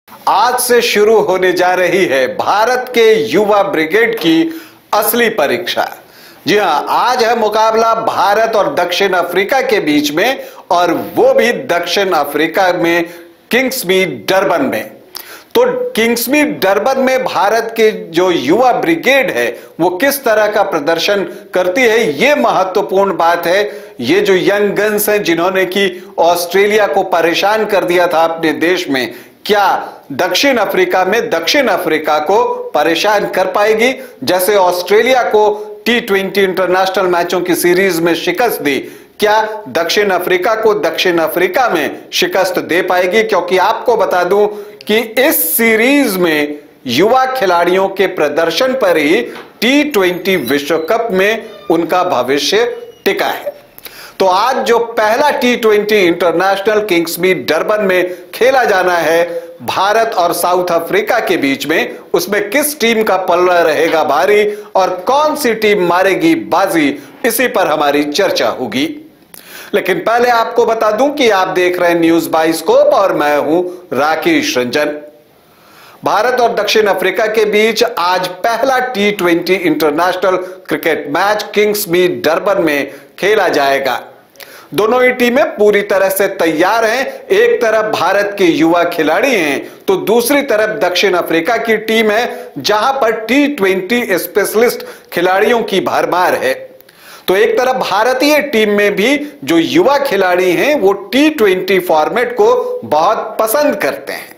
आज से शुरू होने जा रही है भारत के युवा ब्रिगेड की असली परीक्षा। जी हां, आज है मुकाबला भारत और दक्षिण अफ्रीका के बीच में, और वो भी दक्षिण अफ्रीका में किंग्समीड डरबन में। तो किंग्समीड डरबन में भारत के जो युवा ब्रिगेड है वो किस तरह का प्रदर्शन करती है, ये महत्वपूर्ण बात है। ये जो यंग गन्स हैं जिन्होंने कि ऑस्ट्रेलिया को परेशान कर दिया था अपने देश में, क्या दक्षिण अफ्रीका में दक्षिण अफ्रीका को परेशान कर पाएगी? जैसे ऑस्ट्रेलिया को T20 इंटरनेशनल मैचों की सीरीज में शिकस्त दी, क्या दक्षिण अफ्रीका को दक्षिण अफ्रीका में शिकस्त दे पाएगी? क्योंकि आपको बता दूं कि इस सीरीज में युवा खिलाड़ियों के प्रदर्शन पर ही T20 विश्व कप में उनका भविष्य टिका है। तो आज जो पहला T20 इंटरनेशनल किंग्समीड डरबन में खेला जाना है भारत और साउथ अफ्रीका के बीच में, उसमें किस टीम का पल्ला रहेगा भारी और कौन सी टीम मारेगी बाजी, इसी पर हमारी चर्चा होगी। लेकिन पहले आपको बता दूं कि आप देख रहे हैं न्यूज बाइस्कोप और मैं हूं राकेश रंजन। भारत और दक्षिण अफ्रीका के बीच आज पहला T20 international cricket match Kingsmead Durban में खेला जाएगा। दोनों ही टीमें पूरी तरह से तैयार हैं। एक तरफ भारत के युवा खिलाड़ी हैं तो दूसरी तरफ दक्षिण अफ्रीका की टीम है जहां पर T20 स्पेशलिस्ट खिलाड़ियों की भरमार है। तो एक तरफ भारतीय टीम में भी जो युवा खिलाड़ी हैं वो T20 फॉर्मेट को बहुत पसंद करते हैं।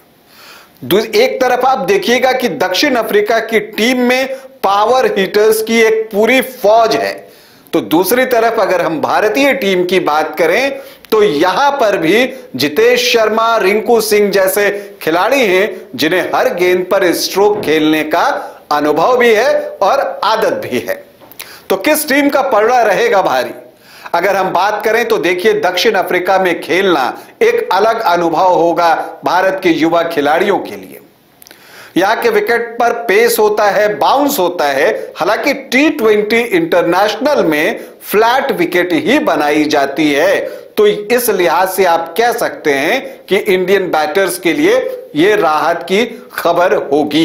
एक तरफ आप देखिएगा कि दक्षिण अफ्रीका की टीम में पावर हिटर्स की एक पूरी फौज है, तो दूसरी तरफ अगर हम भारतीय टीम की बात करें तो यहां पर भी जितेश शर्मा, रिंकू सिंह जैसे खिलाड़ी हैं जिन्हें हर गेंद पर स्ट्रोक खेलने का अनुभव भी है और आदत भी है। तो किस टीम का पलड़ा रहेगा भारी? अगर हम बात करें तो देखिए, दक्षिण अफ्रीका में खेलना एक अलग अनुभव होगा भारत के युवा खिलाड़ियों के लिए। यहां के विकेट पर पेस होता है, बाउंस होता है। हालांकि T20 इंटरनेशनल में फ्लैट विकेट ही बनाई जाती है, तो इस लिहाज से आप कह सकते हैं कि इंडियन बैटर्स के लिए यह राहत की खबर होगी।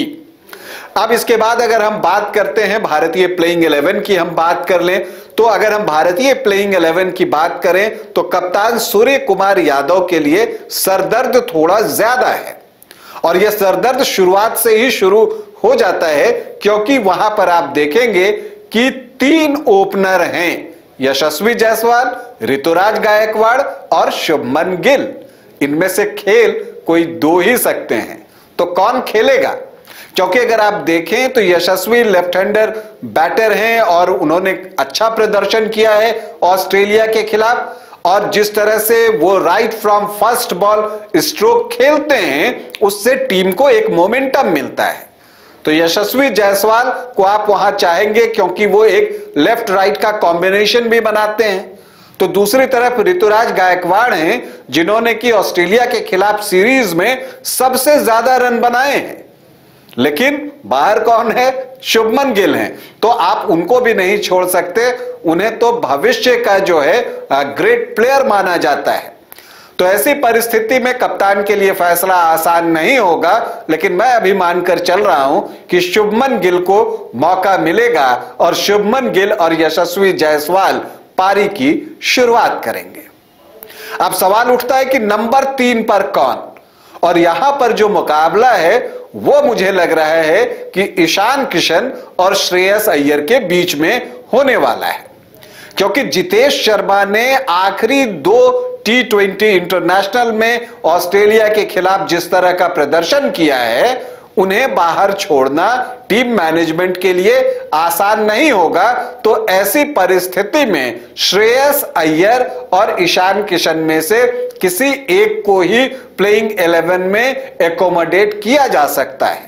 अब इसके बाद अगर हम बात करते हैं भारतीय प्लेइंग 11 की, हम बात कर लें तो अगर हम भारतीय प्लेइंग 11 की बात करें तो कप्तान सूर्य कुमार यादव के लिए सरदर्द थोड़ा ज्यादा है, और यह सरदर्द शुरुआत से ही शुरू हो जाता है क्योंकि वहां पर आप देखेंगे कि 3 ओपनर हैं, यशस्वी जायसवाल, ऋतुराज गायकवाड़ और शुभमन गिल। इनमें से खेल कोई 2 ही सकते हैं, तो कौन खेलेगा? क्योंकि अगर आप देखें तो यशस्वी लेफ्ट हैंडर बैटर हैं और उन्होंने अच्छा प्रदर्शन किया है ऑस्ट्रेलिया के खिलाफ, और जिस तरह से वो right from first ball stroke खेलते हैं उससे टीम को एक मोमेंटम मिलता है। तो यशस्वी जायसवाल को आप वहां चाहेंगे क्योंकि वो एक लेफ्ट राइट का कॉम्बिनेशन भी बनाते हैं। तो दूसरी तरफ ऋतुराज गायकवाड़ हैं जिन्होंने कि ऑस्ट्रेलिया के खिलाफ सीरीज में सबसे ज्यादा रन बनाए हैं, लेकिन बाहर कौन है? शुभमन गिल हैं। तो आप उनको भी नहीं छोड़ सकते, उन्हें तो भविष्य का जो है ग्रेट प्लेयर माना जाता है। तो ऐसी परिस्थिति में कप्तान के लिए फैसला आसान नहीं होगा, लेकिन मैं अभी मानकर चल रहा हूं कि शुभमन गिल को मौका मिलेगा और शुभमन गिल और यशस्वी जायसवाल पारी की शुरुआत करेंगे। अब सवाल उठता है कि नंबर 3 पर कौन? और यहां पर जो मुकाबला है वो मुझे लग रहा है कि ईशान किशन और श्रेयस अय्यर के बीच में होने वाला है, क्योंकि जितेश शर्मा ने आखिरी 2 T20 इंटरनेशनल में ऑस्ट्रेलिया के खिलाफ जिस तरह का प्रदर्शन किया है, उन्हें बाहर छोड़ना टीम मैनेजमेंट के लिए आसान नहीं होगा। तो ऐसी परिस्थिति में श्रेयस अय्यर और ईशान किशन में से किसी एक को ही प्लेइंग 11 में एकोमोडेट किया जा सकता है।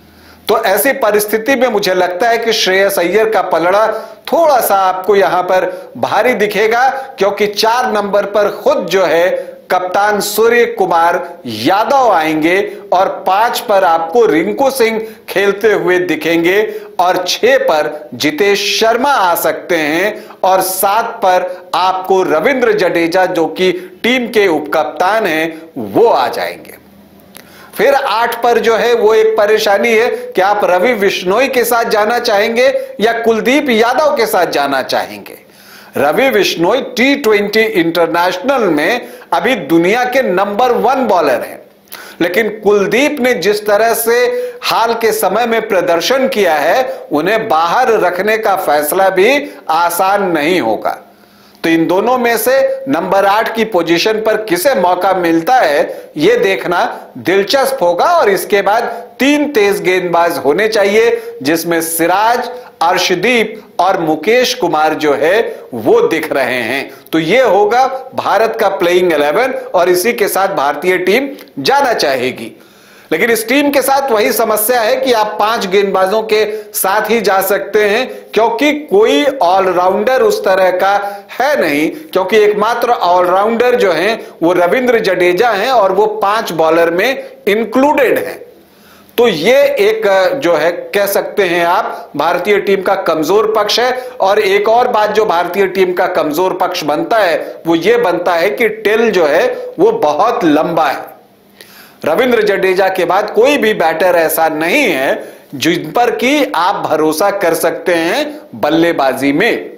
तो ऐसी परिस्थिति में मुझे लगता है कि श्रेयस अय्यर का पलड़ा थोड़ा सा आपको यहां पर भारी दिखेगा, क्योंकि 4 नंबर पर खुद जो है कप्तान सूर्य कुमार यादव आएंगे और 5 पर आपको रिंकू सिंह खेलते हुए दिखेंगे और 6 पर जितेश शर्मा आ सकते हैं और 7 पर आपको रविंद्र जडेजा जो कि टीम के उपकप्तान हैं वो आ जाएंगे। फिर 8 पर जो है वो एक परेशानी है कि आप रवि बिश्नोई के साथ जाना चाहेंगे या कुलदीप यादव के साथ जाना चाहेंगे। रवि बिश्नोई T20 इंटरनेशनल में अभी दुनिया के नंबर 1 बॉलर हैं, लेकिन कुलदीप ने जिस तरह से हाल के समय में प्रदर्शन किया है, उन्हें बाहर रखने का फैसला भी आसान नहीं होगा। तो इन दोनों में से नंबर 8 की पोजीशन पर किसे मौका मिलता है, यह देखना दिलचस्प होगा। और इसके बाद 3 तेज गेंदबाज होने चाहिए, जिसमें सिराज, अर्शदीप और मुकेश कुमार जो है वो दिख रहे हैं। तो यह होगा भारत का प्लेइंग 11 और इसी के साथ भारतीय टीम जाना चाहेगी। लेकिन इस टीम के साथ वही समस्या है कि आप 5 गेंदबाजों के साथ ही जा सकते हैं, क्योंकि कोई ऑलराउंडर उस तरह का है नहीं, क्योंकि एकमात्र ऑलराउंडर जो हैं वो रविंद्र जडेजा हैं और वो 5 बॉलर में इंक्लूडेड हैं। तो ये एक जो है कह सकते हैं आप भारतीय टीम का कमजोर पक्ष है। और एक और बात जो भारतीय टीम का कमजोर पक्ष बनता है वो ये बनता है कि टेल जो है वो बहुत लंबा है। रविंद्र जडेजा के बाद कोई भी बैटर ऐसा नहीं है जिन पर कि आप भरोसा कर सकते हैं बल्लेबाजी में।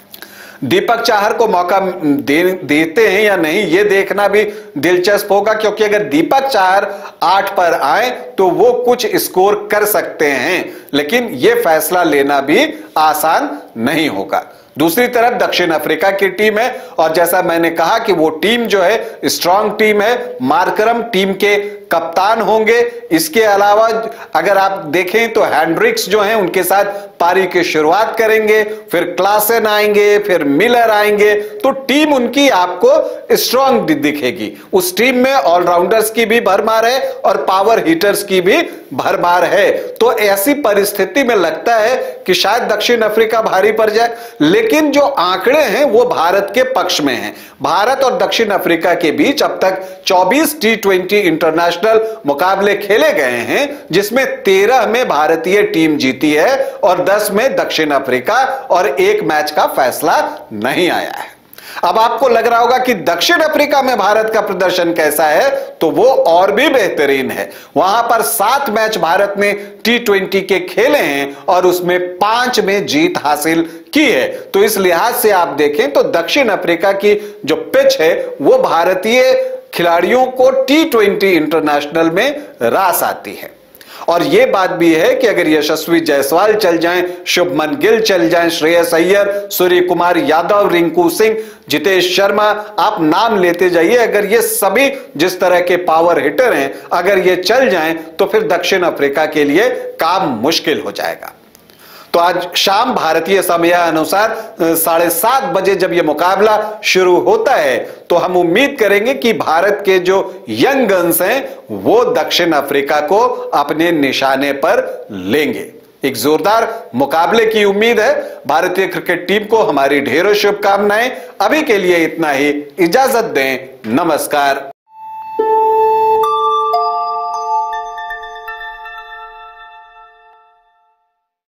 दीपक चाहर को मौका देते हैं या नहीं, यह देखना भी दिलचस्प होगा, क्योंकि अगर दीपक चाहर 8 पर आए तो वो कुछ स्कोर कर सकते हैं, लेकिन यह फैसला लेना भी आसान नहीं होगा। दूसरी तरफ दक्षिण अफ्रीका की टीम है और जैसा मैंने कहा कि वो टीम जो है स्ट्रांग टीम है। मार्करम टीम के कप्तान होंगे। इसके अलावा अगर आप देखें तो हैंड्रिक्स जो हैं उनके साथ पारी की शुरुआत करेंगे, फिर क्लासन आएंगे, फिर मिलर आएंगे, तो टीम उनकी आपको स्ट्रांग दिखेगी। उस टीम में ऑलराउंडर्स की भी भरमार है और पावर हिटर्स की भी भरमार है। तो ऐसी परिस्थिति में लगता है कि शायद दक्षिण अफ्रीका भारी पड़ जाए, लेकिन जो आंकड़े हैं वो भारत के पक्ष में हैं। भारत और दक्षिण अफ्रीका के बीच अब तक 24 T20 इंटरनेशनल मुकाबले खेले गए हैं, जिसमें 13 में भारतीय टीम जीती है और 10 में दक्षिण अफ्रीका, और 1 मैच का फैसला नहीं आया है। अब आपको लग रहा होगा कि दक्षिण अफ्रीका में भारत का प्रदर्शन कैसा है, तो वो और भी बेहतरीन है। वहां पर 7 मैच भारत ने T20 के खेले हैं और उसमें 5 में जीत हासिल की है। तो इस लिहाज से आप देखें तो दक्षिण अफ्रीका की जो पिच है वो भारतीय खिलाड़ियों को T20 इंटरनेशनल में रास आती है। और यह बात भी है कि अगर यशस्वी जायसवाल चल जाएं, शुभमन गिल चल जाएं, श्रेयस अय्यर, सूर्य कुमार यादव, रिंकू सिंह, जितेश शर्मा, आप नाम लेते जाइए, अगर ये सभी जिस तरह के पावर हिटर हैं अगर ये चल जाएं तो फिर दक्षिण अफ्रीका के लिए काम मुश्किल हो जाएगा। तो आज शाम भारतीय समय अनुसार 7:30 बजे जब यह मुकाबला शुरू होता है तो हम उम्मीद करेंगे कि भारत के जो यंग गन्स हैं वो दक्षिण अफ्रीका को अपने निशाने पर लेंगे। एक जोरदार मुकाबले की उम्मीद है। भारतीय क्रिकेट टीम को हमारी ढेरों शुभकामनाएं। अभी के लिए इतना ही, इजाजत दें, नमस्कार।